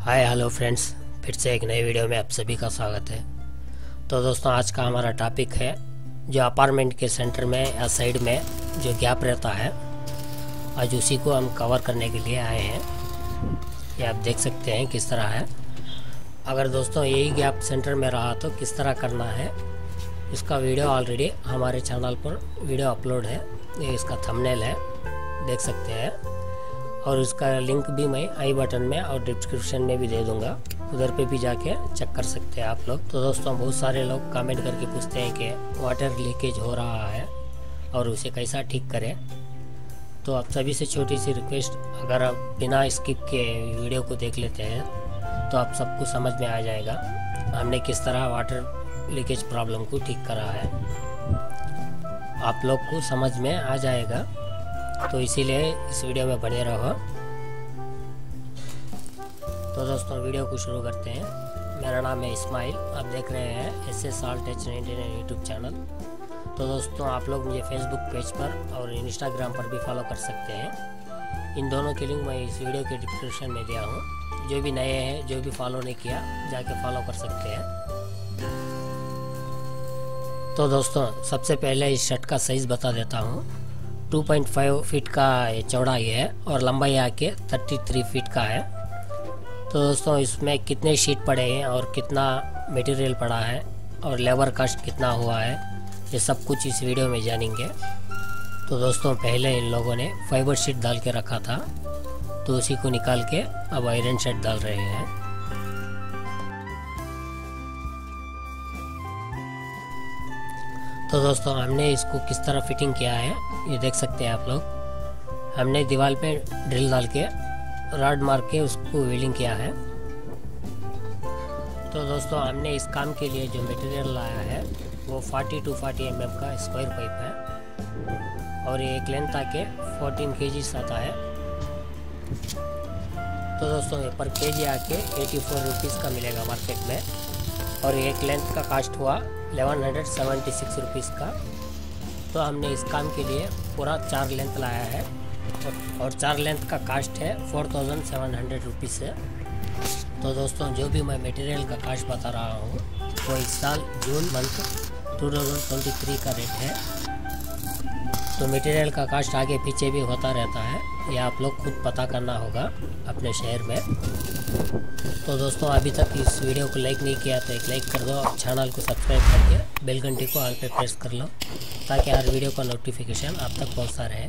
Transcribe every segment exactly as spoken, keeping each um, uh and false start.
Hi hello friends, फिर से एक नई वीडियो में आप सभी का स्वागत है। तो दोस्तों, आज का हमारा टॉपिक है जो अपार्टमेंट के सेंटर में या साइड में जो गैप रहता है, आज उसी को हम कवर करने के लिए आए हैं। ये आप देख सकते हैं किस तरह है। अगर दोस्तों यही गैप सेंटर में रहा तो किस तरह करना है, इसका वीडियो ऑलरेडी हमारे चैनल पर वीडियो अपलोड है। ये इसका थंबनेल है, देख सकते हैं, और इसका लिंक भी मैं आई बटन में और डिस्क्रिप्शन में भी दे दूंगा, उधर पे भी जाके चेक कर सकते हैं आप लोग। तो दोस्तों, बहुत सारे लोग कमेंट करके पूछते हैं कि वाटर लीकेज हो रहा है और उसे कैसा ठीक करें। तो आप सभी से छोटी सी रिक्वेस्ट, अगर आप बिना स्किप के वीडियो को देख लेते हैं तो आप सबको समझ में आ जाएगा हमने किस तरह वाटर लीकेज प्रॉब्लम को ठीक करा है। आप लोग को समझ में आ जाएगा, तो इसीलिए इस वीडियो में बने रहो। तो दोस्तों, वीडियो को शुरू करते हैं। मेरा नाम है इस्माइल, आप देख रहे हैं S S all tech ninety nine YouTube channel. तो दोस्तों, आप लोग मुझे फेसबुक पेज पर और इंस्टाग्राम पर भी फॉलो कर सकते हैं। इन दोनों के लिंक मैं इस वीडियो के डिस्क्रिप्शन में दिया हूँ। जो भी नए हैं, जो भी फॉलो नहीं किया, जाके फॉलो कर सकते हैं। तो दोस्तों, सबसे पहले इस शर्ट का साइज़ बता देता हूँ। टू पॉइंट फाइव फीट का चौड़ाई है और लंबाई आके थर्टी थ्री फीट का है। तो दोस्तों, इसमें कितने शीट पड़े हैं और कितना मटेरियल पड़ा है और लेबर कॉस्ट कितना हुआ है, ये सब कुछ इस वीडियो में जानेंगे। तो दोस्तों, पहले इन लोगों ने फाइबर शीट डाल के रखा था, तो उसी को निकाल के अब आयरन शीट डाल रहे हैं। तो दोस्तों, हमने इसको किस तरह फिटिंग किया है ये देख सकते हैं आप लोग। हमने दीवार पे ड्रिल डाल के रॉड मार के उसको वेल्डिंग किया है। तो दोस्तों, हमने इस काम के लिए जो मटेरियल लाया है वो forty to forty M M का स्क्वायर पाइप है और ये एक लेंथ आके फोर्टीन केजीस आता है। तो दोस्तों, ये पर केजी आके एटी फोर रुपीज़ का मिलेगा मार्केट में, और एक लेंथ का कास्ट हुआ eleven hundred seventy six rupees का। तो हमने इस काम के लिए पूरा चार लेंथ लाया है और चार लेंथ का कास्ट है four thousand seven hundred rupees है। तो दोस्तों, जो भी मैं मटेरियल का कास्ट बता रहा हूँ वो इस साल June month two thousand twenty three का रेट है। तो मटेरियल का कास्ट आगे पीछे भी होता रहता है, ये आप लोग खुद पता करना होगा अपने शहर में। तो दोस्तों, अभी तक इस वीडियो को लाइक नहीं किया तो एक लाइक कर दो और चैनल को सब्सक्राइब करके बेल घंटी को ऑल पे प्रेस कर लो, ताकि हर वीडियो का नोटिफिकेशन आप तक पहुंचता रहे।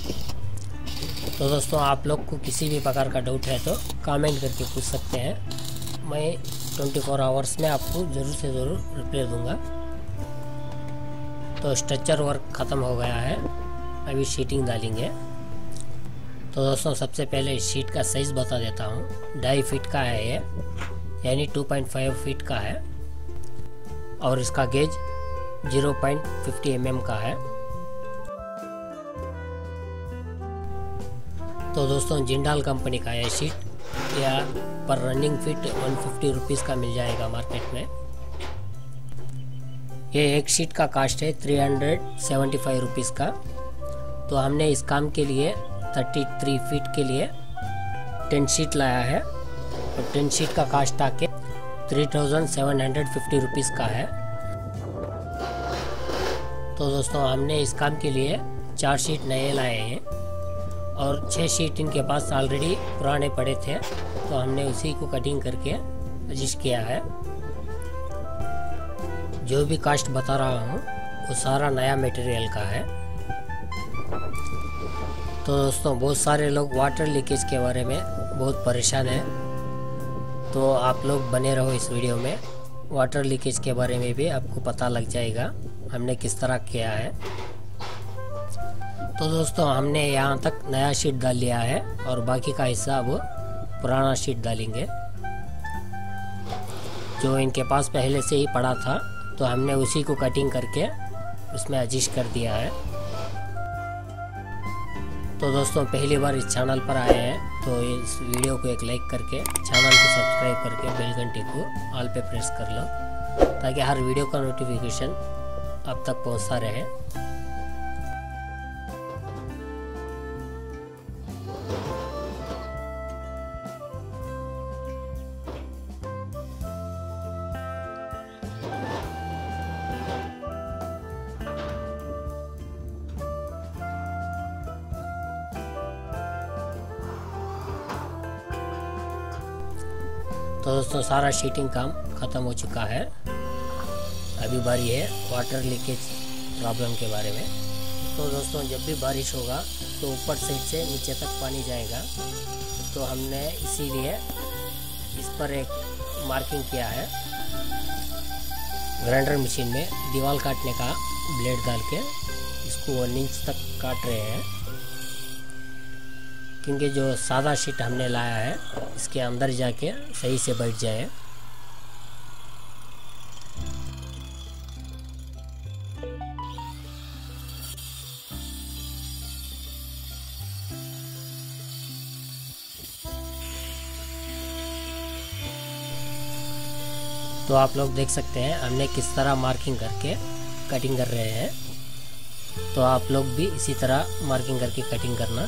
तो दोस्तों, आप लोग को किसी भी प्रकार का डाउट है तो कमेंट करके पूछ सकते हैं। मैं ट्वेंटी फोर आवर्स में आपको ज़रूर से ज़रूर रिप्लाई दूंगा। तो स्ट्रक्चर वर्क ख़त्म हो गया है, अभी शीटिंग डालेंगे। तो दोस्तों, सबसे पहले इस शीट का साइज़ बता देता हूँ। ढाई फीट का है ये, यानी टू पॉइंट फाइव फीट का है, और इसका gauge zero point fifty M M का है। तो दोस्तों, जिंडाल कंपनी का है शीट, या पर running feet one fifty rupees का मिल जाएगा मार्केट में। ये एक शीट का कास्ट है three hundred seventy five rupees का। तो हमने इस काम के लिए थर्टी थ्री फीट के लिए टेन शीट लाया है, और टेन शीट का कास्ट आके three thousand seven hundred fifty rupees का है। तो दोस्तों, हमने इस काम के लिए चार शीट नए लाए हैं और छः शीट इनके पास ऑलरेडी पुराने पड़े थे, तो हमने उसी को कटिंग करके एडजस्ट किया है। जो भी कास्ट बता रहा हूँ वो सारा नया मटेरियल का है। तो दोस्तों, बहुत सारे लोग वाटर लीकेज के बारे में बहुत परेशान हैं, तो आप लोग बने रहो इस वीडियो में। वाटर लीकेज के बारे में भी आपको पता लग जाएगा हमने किस तरह किया है। तो दोस्तों, हमने यहाँ तक नया शीट डाल लिया है और बाकी का हिस्सा अब पुराना शीट डालेंगे, जो इनके पास पहले से ही पड़ा था, तो हमने उसी को कटिंग करके उसमें एडजस्ट कर दिया है। तो दोस्तों, पहली बार इस चैनल पर आए हैं तो इस वीडियो को एक लाइक करके चैनल को सब्सक्राइब करके बेल घंटी को ऑल पे प्रेस कर लो, ताकि हर वीडियो का नोटिफिकेशन आप तक पहुंचता रहे। तो दोस्तों सारा शीटिंग काम ख़त्म हो चुका है। अभी बारी है वाटर लीकेज प्रॉब्लम के बारे में। तो दोस्तों जब भी बारिश होगा तो ऊपर साइड से नीचे तक पानी जाएगा, तो हमने इसीलिए इस पर एक मार्किंग किया है ग्राइंडर मशीन में दीवार काटने का ब्लेड डाल के। इसको वन इंच तक काट रहे हैं, क्योंकि जो सादा शीट हमने लाया है इसके अंदर जाके सही से बैठ जाए। तो आप लोग देख सकते हैं हमने किस तरह मार्किंग करके कटिंग कर रहे हैं। तो आप लोग भी इसी तरह मार्किंग करके कटिंग करना।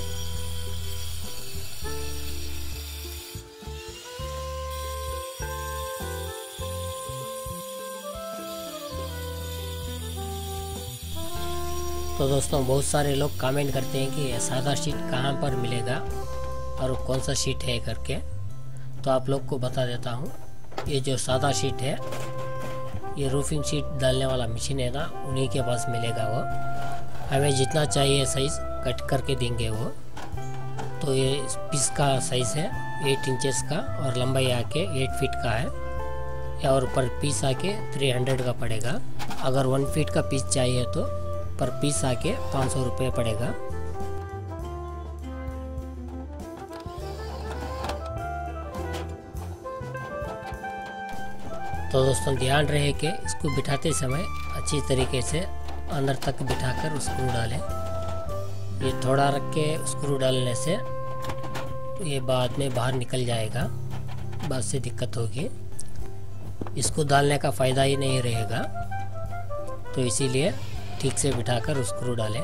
तो दोस्तों बहुत सारे लोग कमेंट करते हैं कि सादा शीट कहाँ पर मिलेगा और कौन सा शीट है करके। तो आप लोग को बता देता हूँ, ये जो सादा शीट है ये रूफिंग शीट डालने वाला मशीन है ना, उन्हीं के पास मिलेगा। वो हमें जितना चाहिए साइज़ कट करके देंगे वो। तो ये पीस का साइज़ है एट इंचेस का और लंबाई आके एट फीट का है, और पर पीस आके थ्री हंड्रेड का पड़ेगा। अगर वन फीट का पीस चाहिए तो पर पीस आके पाँच सौ रुपये पड़ेगा। तो दोस्तों ध्यान रहे कि इसको बिठाते समय अच्छी तरीके से अंदर तक बिठाकर स्क्रू डालें। ये थोड़ा रख के स्क्रू डालने से ये बाद में बाहर निकल जाएगा, बाद से दिक्कत होगी। इसको डालने का फ़ायदा ही नहीं रहेगा, तो इसीलिए ठीक से बिठाकर स्क्रू डालें।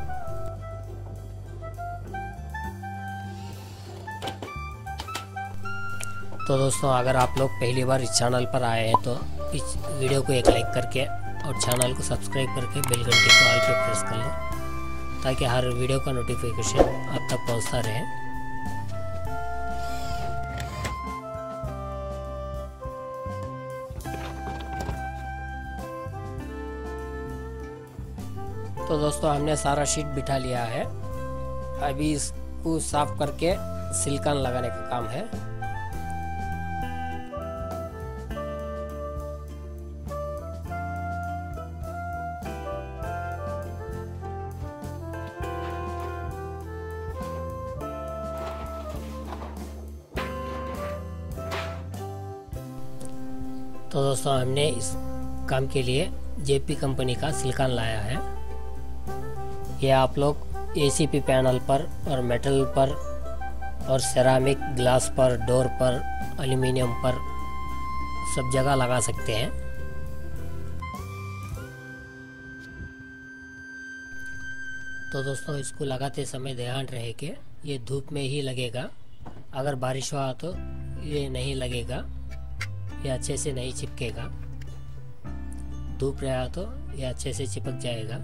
तो दोस्तों अगर आप लोग पहली बार इस चैनल पर आए हैं तो इस वीडियो को एक लाइक करके और चैनल को सब्सक्राइब करके बेल घंटी को ऑल पे प्रेस कर लो, ताकि हर वीडियो का नोटिफिकेशन आप तक पहुंचता रहे। तो दोस्तों हमने सारा शीट बिठा लिया है। अभी इसको साफ करके सिलिकॉन लगाने का काम है। तो दोस्तों हमने इस काम के लिए जेपी कंपनी का सिलिकॉन लाया है। ये आप लोग एसीपी पैनल पर और मेटल पर और सेरामिक ग्लास पर, डोर पर, एल्युमिनियम पर सब जगह लगा सकते हैं। तो दोस्तों इसको लगाते समय ध्यान रहे कि ये धूप में ही लगेगा। अगर बारिश हुआ तो ये नहीं लगेगा, ये अच्छे से नहीं चिपकेगा। धूप रहा तो ये अच्छे से चिपक जाएगा।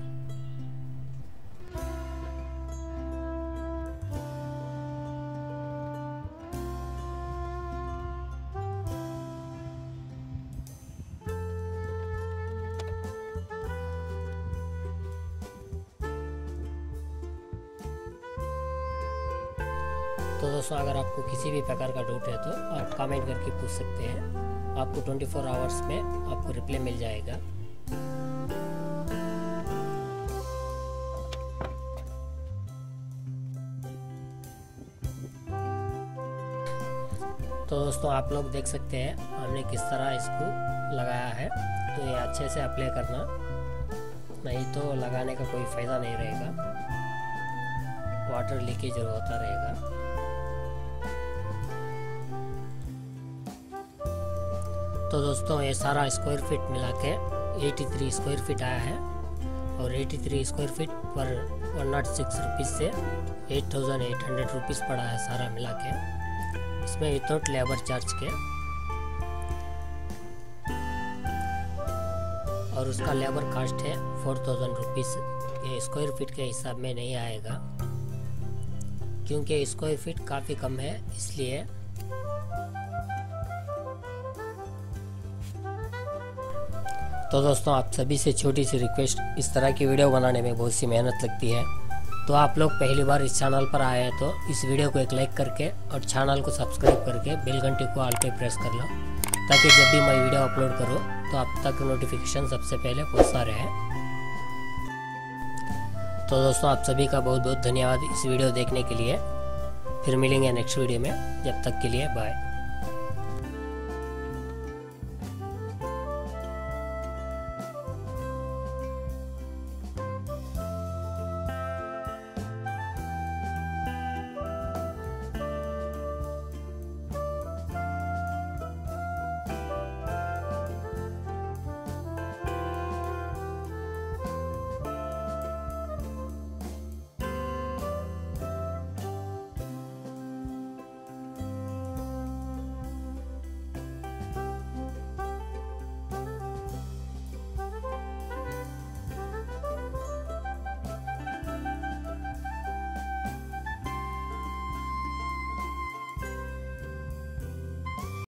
तो दोस्तों अगर आपको किसी भी प्रकार का डाउट है तो आप कमेंट करके पूछ सकते हैं। आपको चौबीस आवर्स में आपको रिप्लाई मिल जाएगा। तो दोस्तों आप लोग देख सकते हैं हमने किस तरह इसको लगाया है। तो ये अच्छे से अप्लाई करना, नहीं तो लगाने का कोई फ़ायदा नहीं रहेगा, वाटर लीकेज होता रहेगा। तो दोस्तों ये सारा स्क्वायर फीट मिला के तिरासी स्क्वायर फीट आया है, और तिरासी स्क्वायर फीट पर वन नॉट सिक्स रुपीज़ से eight thousand eight hundred rupees पड़ा है सारा मिला के, इसमें विदाउट लेबर चार्ज के। और उसका लेबर कास्ट है फोर थाउजेंड रुपीज़। ये स्क्वायर फीट के हिसाब में नहीं आएगा, क्योंकि स्क्वायर फीट काफ़ी कम है, इसलिए तो दोस्तों आप सभी से छोटी सी रिक्वेस्ट, इस तरह की वीडियो बनाने में बहुत सी मेहनत लगती है, तो आप लोग पहली बार इस चैनल पर आए हैं तो इस वीडियो को एक लाइक करके और चैनल को सब्सक्राइब करके बेल घंटी को ऑल पे प्रेस कर लो, ताकि जब भी मैं वीडियो अपलोड करूँ तो आप तक नोटिफिकेशन सबसे पहले पहुँचता रहे। तो दोस्तों आप सभी का बहुत बहुत धन्यवाद इस वीडियो देखने के लिए। फिर मिलेंगे नेक्स्ट वीडियो में, जब तक के लिए बाय।